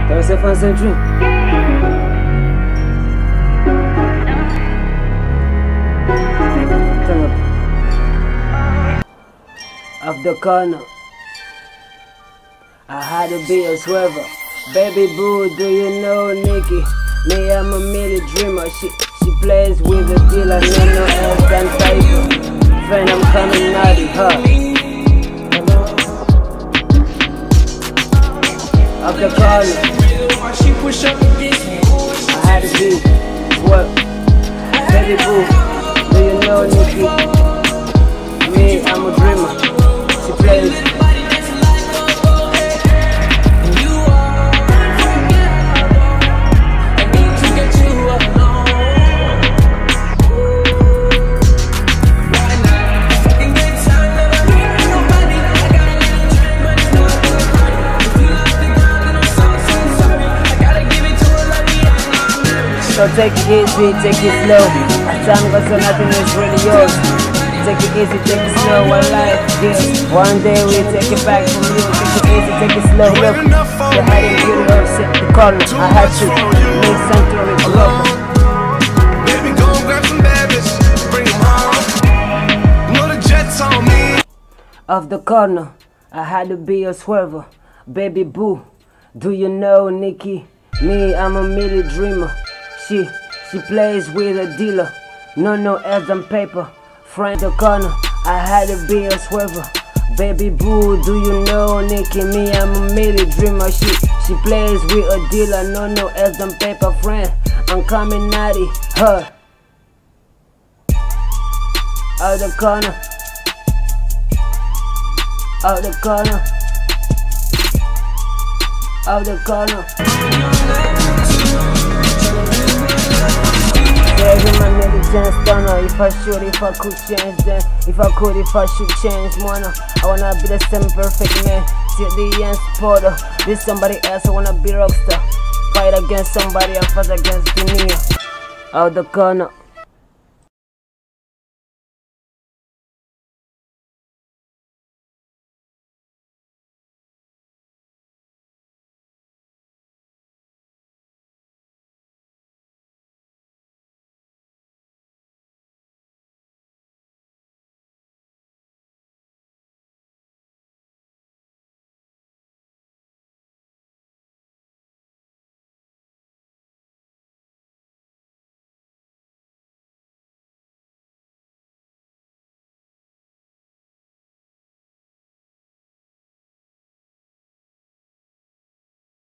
T'as laissé faire un dream. Turn up. Off the corner, I had to be a swerver. Baby boo, do you know Nikki? Me, I'm a mini dreamer. She plays with a dealer, no else than paper. Friend, I'm coming naughty, huh? Off the corner, I had to be what? Baby boo, do you know Nikki? Me, I'm a dreamer. She plays. So take it easy, take it slow. As time goes on, nothing is really yours. Take it easy, take it slow, one life gives. One day we take it back from you. Take it easy, take it slow. Look, the hiding beauty of set the corner. I had to make sanctuary a lover. Baby, go grab some babies, bring them home. Know the jet's on me. Off the corner, I had to be a swerver. Baby boo, do you know Nikki? Me, I'm a mini dreamer. She plays with a dealer, no else than paper. Friend the corner, I had to be a swerver. Baby boo, do you know Nikki? Me, I'm a mini dreamer. She plays with a dealer, no else than paper. Friend, I'm coming naughty, her. Out the corner, out the corner, out the corner. Every man never chance, don't know if I should, if I could change then. If I could, if I should change, wanna. I wanna be the same perfect man. Till the end supporter. Be somebody else, I wanna be rockstar. Fight against somebody, I fight against the new. Out the corner.